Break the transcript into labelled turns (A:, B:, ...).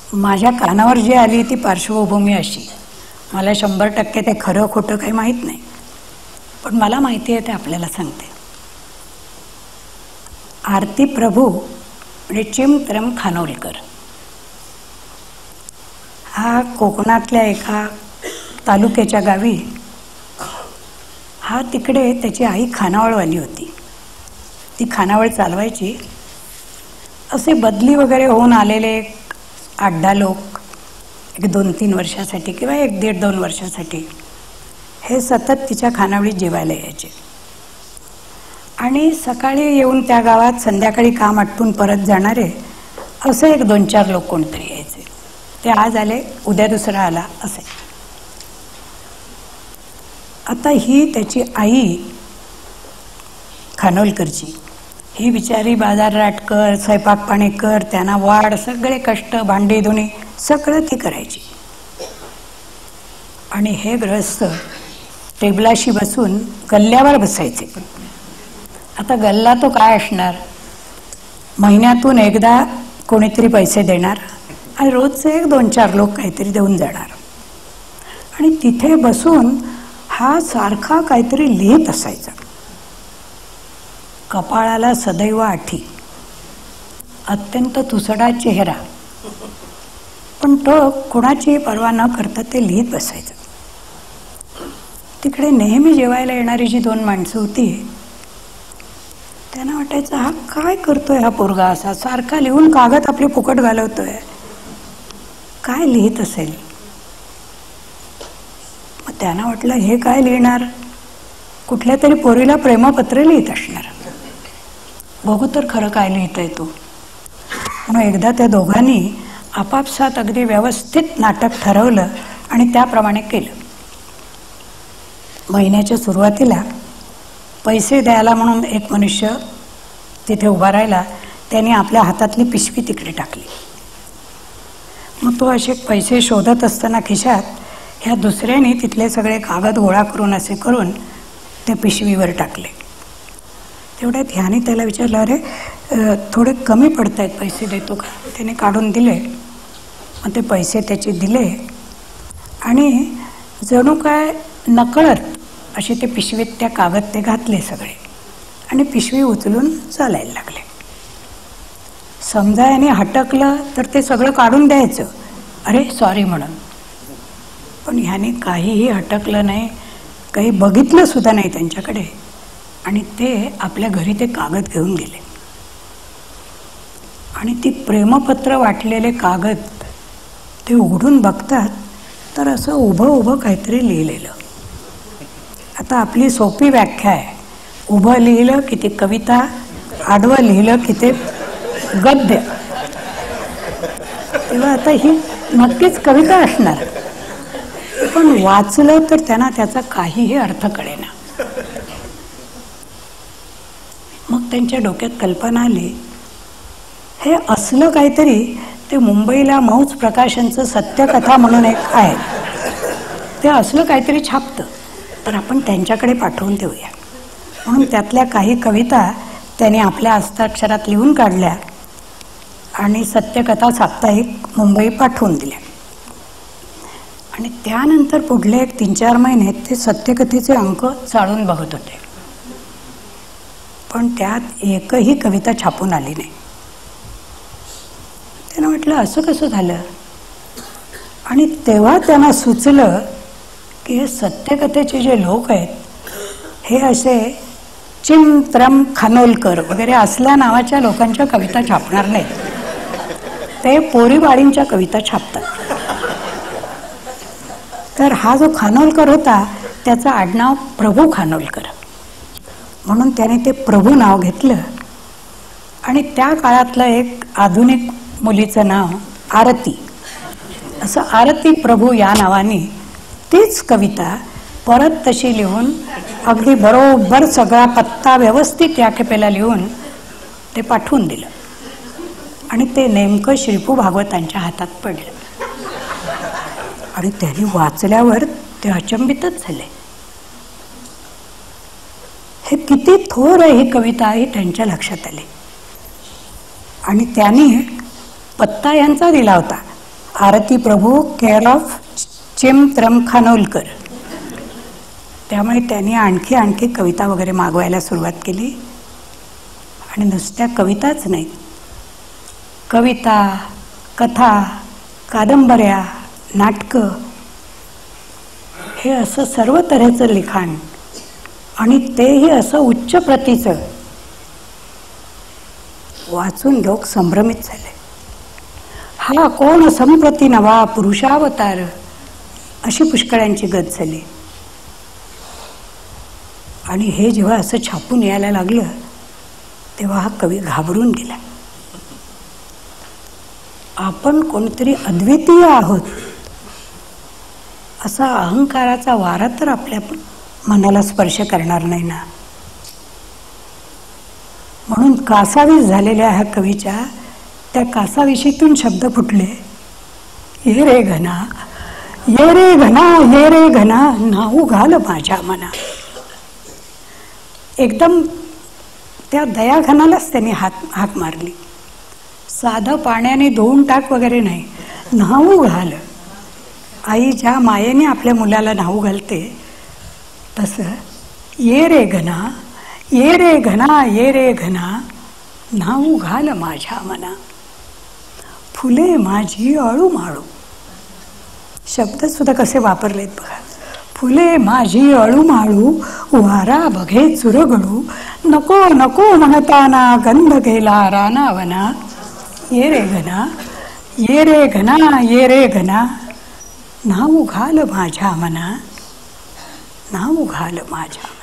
A: माझ्या कानावर जी आली ती पार्श्वभूमी अशी, मला 100% ते खरं खोटं काही माहीत नाही, पण मला माहिती आहे ते आपल्याला सांगते. आरती प्रभू म्हणजे चिमत्रम खानोलकर हा कोकणातल्या एका तालुक्याच्या गावी, हा तिकडे त्याची आई खानावळवाली होती. ती खानावळ चालवायची. असे बदली वगैरे होऊन आलेले 8-10 लोक 1-2-3 वर्षासाठी किंवा 1-1.5-2 वर्षासाठी हे सतत तिच्या खानावळीत जेवायला यायचे. आणि सकाळी येऊन त्या गावात संध्याकाळी काम आटपून परत जाणारे असे 1-2-4 लोक कोणतरी यायचे. ते आज आले, उद्या दुसरा आला असे. आता ही त्याची आई खानोलकरची, ही बिचारी बाजारराट कर, स्वयंपाक पाणी कर, त्यांना वाढ, सगळे कष्ट, भांडी धुणी सगळं ती करायची. आणि हे गृहस्थ टेबलाशी बसून गल्ल्यावर बसायचे. आता गल्ला तो काय असणार, महिन्यातून एकदा कोणीतरी पैसे देणार आणि रोजचे 1-2-4 लोक काहीतरी देऊन जाणार. आणि तिथे बसून हा सारखा काहीतरी लिहित असायचा. कपाळाला सदैव आठी, अत्यंत तुसडा चेहरा, पण तो कोणाची पर्वा न करता ते लिहित बसायचं. तिकडे नेहमी जेवायला येणारी जी 2 माणसं होती, त्यांना वाटायचं हा काय करतोय हा पोरगा, असा सारखा लिहून कागद आपली फुकट घालवतोय, काय लिहित असेल. मग त्यांना वाटलं हे काय लिहिणार, कुठल्या तरी पोरीला प्रेमपत्र लिहित असणार, बघू तर खरं काय लिहितंय तो. म्हणून एकदा त्या दोघांनी आपापसात अगदी व्यवस्थित नाटक ठरवलं आणि त्याप्रमाणे केलं. महिन्याच्या सुरुवातीला पैसे द्यायला म्हणून एक मनुष्य तिथे उभा राहिला. त्याने आपल्या हातातली पिशवी तिकडे टाकली. मग तो असे पैसे शोधत असताना खिशात ह्या दुसऱ्याने तिथले सगळे कागद गोळा करून असे करून ते पिशवीवर टाकले. तेवढ्यात ह्याने त्याला विचारलं, अरे थोडे कमी पडत आहेत, पैसे देतो का. त्याने काढून दिले. मग ते पैसे त्याचे दिले आणि जणू काय नकळत असे ते पिशवीत त्या कागद ते घातले सगळे आणि पिशवी उचलून चालायला लागले. समजा याने हटकलं तर ते सगळं काढून द्यायचं, अरे सॉरी म्हणून. पण ह्याने काहीही हटकलं नाही, काही बघितलं सुद्धा नाही त्यांच्याकडे आणि ते आपल्या घरी ते कागद घेऊन गेले. आणि ती प्रेमपत्र वाटलेले कागद ते उघडून बघतात तर असं उभं उभं काहीतरी लिहिलेलं. आता आपली सोपी व्याख्या आहे, उभं लिहिलं की ती कविता, आडवं लिहिलं की ते गद्य. तेव्हा आता ही नक्कीच कविता असणार, पण वाचलं तर त्यांना त्याचा काहीही अर्थ कळेना. मग त्यांच्या डोक्यात कल्पना आली, हे असलं काहीतरी ते मुंबईला मौज प्रकाशनचं सत्यकथा म्हणून एक आहे, ते असलं काहीतरी छापतं, तर आपण त्यांच्याकडे पाठवून देऊया. म्हणून त्यातल्या काही कविता त्याने आपल्या हस्ताक्षरात लिहून काढल्या आणि सत्यकथा साप्ताहिक मुंबई पाठवून दिल्या. आणि त्यानंतर पुढले 3-4 महिने ते सत्यकथेचे अंक चाळून बघत होते, पण त्यात एकही कविता छापून आली नाही. त्यांना म्हटलं असं कसं झालं. आणि तेव्हा त्यांना सुचलं की हे सत्यकथेचे जे लोक आहेत हे असे चिमत्रम खानोलकर वगैरे असल्या नावाच्या लोकांच्या कविता छापणार नाहीत, ते पोरीबाळींच्या कविता छापतात. तर हा जो खानोलकर होता त्याचं आडनाव प्रभू खानोलकर, म्हणून त्याने ते प्रभू नाव घेतलं. आणि त्या काळातलं एक आधुनिक मुलीचं नाव आरती, असं आरती प्रभू या नावाने तीच कविता परत तशी लिहून अगदी बरोबर सगळा पत्ता व्यवस्थित या खेपेला लिहून ते पाठवून दिलं. आणि ते नेमकं श्रीपू भागवतांच्या हातात पडलं. आणि त्यांनी वाचल्यावर ते अचंबितच झाले. हे किती थोर आहे ही कविता ही त्यांच्या लक्षात आली. आणि त्यांनी पत्ता यांचा दिला होता, आरती प्रभू केअर ऑफ चिमत्रम खानोलकर. त्यामुळे त्यांनी आणखी कविता वगैरे मागवायला सुरुवात केली. आणि नुसत्या कविताच नाही, कविता, कथा, कादंबऱ्या, नाटकं, हे असं सर्व तऱ्हेचं लिखाण, आणि तेही असं उच्च प्रतीचं, वाचून लोक संभ्रमित झाले. हा कोण संप्रती नवा पुरुषावतार, अशी पुष्कळांची गत झाली. आणि हे जेव्हा असं छापून यायला लागलं तेव्हा हा कवी घाबरून गेला. आपण कोणतरी अद्वितीय आहोत असा अहंकाराचा वारा तर आपल्या मनाला स्पर्श करणार नाही ना. म्हणून कासावीस झालेल्या ह्या कवीच्या त्या कासाविशीतून शब्द फुटले, ये रे घना, ये रे घना, ये रे घना, नाऊ घाल माझ्या मना. एकदम त्या दयाघनालाच त्यांनी हाक मारली. साधं पाण्याने धुवून टाक वगैरे नाही, न्हाऊ घाल. आई ज्या मायेने आपल्या मुलाला न्हाऊ घालते तसं, ये रे घना, ये रे घना, ये रे घना, न्हाऊ घाल माझ्या मना. फुले माझी अळूमाळू, शब्द सुद्धा कसे वापरलेत बघा. फुले माझी अळूमाळू, वारा बघे चुरगळू, नको नको म्हणताना गंध गेला रानावना. ये रे घना, ये रे घना, ये रे घना, न्हाऊ घाल माझ्या मना, न्हाऊ घाल माझ्या